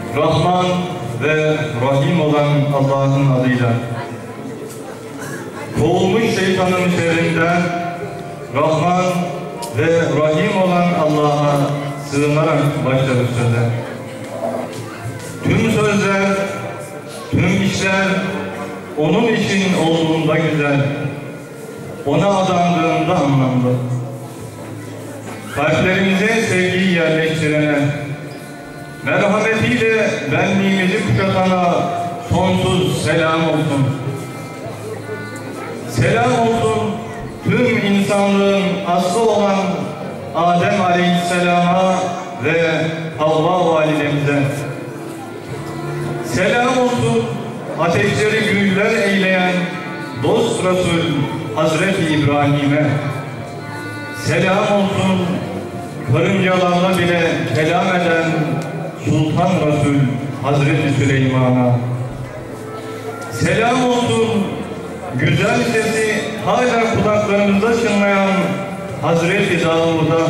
Rahman ve Rahim olan Allah'ın adıyla. Kovulmuş şeytanın şerrinden Rahman ve Rahim olan Allah'a sığınarak başladık söze. Tüm sözler, tüm işler onun için olduğunda güzel, ona adandığında anlamlı. Kalplerimize sevgiyi yerleştirene, merhametiyle benliğimizi kuşatana sonsuz selam olsun. Selam olsun tüm insanlığın aslı olan Adem Aleyhisselam'a ve Havva validemize. Selam olsun ateşleri güller eyleyen dost Resul Hazreti İbrahim'e. Selam olsun karıncalarla bile kelam eden Sultan Resul Hazreti Süleyman'a. Selam olsun güzel sesi hala kulaklarımızda çınlayan Hazreti Davud'a.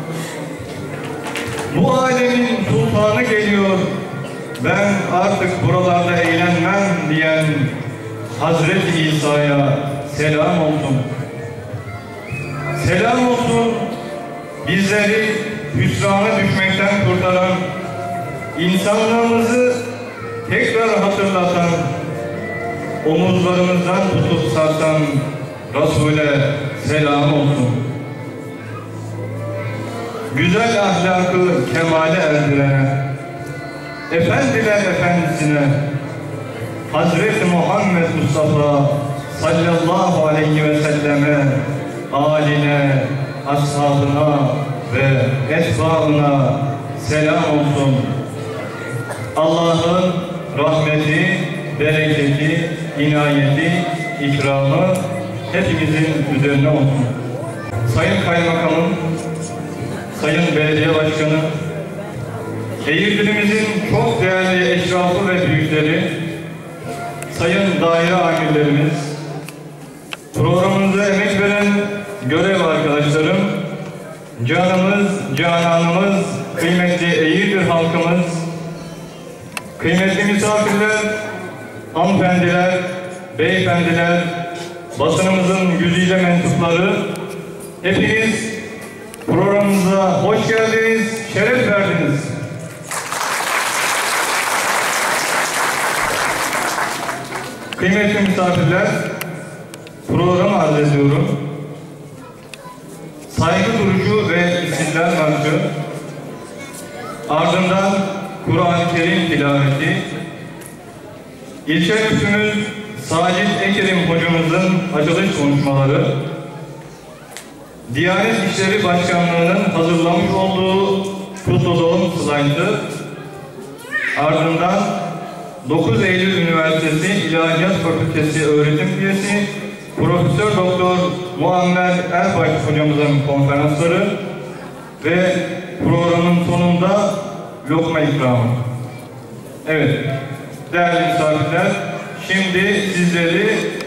Bu alemin sultanı geliyor, ben artık buralarda eğlenmem diyen Hazreti İsa'ya selam olsun. Selam olsun bizleri hüsrana düşmekten kurtaran, insanlığımızı tekrar hatırlatan, omuzlarımızdan tutup sarsan Resul'e selam olsun. Güzel ahlakı kemale erdirene, efendiler efendisine, Hazreti Muhammed Mustafa sallallahu aleyhi ve selleme, âline, ashabına ve etbaına selam olsun. Allah'ın rahmeti, bereketi, inayeti, ikramı hepimizin üzerine olsun. Sayın Kaymakamım, Sayın Belediye Başkanı, Eğirdir'imizin çok değerli eşrafı ve büyükleri, sayın daire amirlerimiz, programımıza emek veren görev arkadaşlarım, canımız, cananımız, kıymetli Eğirdir halkımız, kıymetli misafirler, hanımefendiler, beyefendiler, basınımızın güzide mensupları, hepiniz programımıza hoş geldiniz, şeref verdiniz. Kıymetli misafirler, programı arz ediyorum. Saygı duruşu ve İstiklal Marşı, ardından Kur'an-ı Kerim tilaveti, ilçe müftümüz Sacit Ekerim hocamızın açılış konuşmaları, Diyanet İşleri Başkanlığı'nın hazırlamış olduğu kutlu doğum slaytı, ardından 9 Eylül Üniversitesi İlahiyat Fakültesi öğretim üyesi Profesör Doktor Muammer Erbaş hocamızın konferansları ve programın sonunda lokma ikramı. Evet, değerli misafirler, şimdi sizleri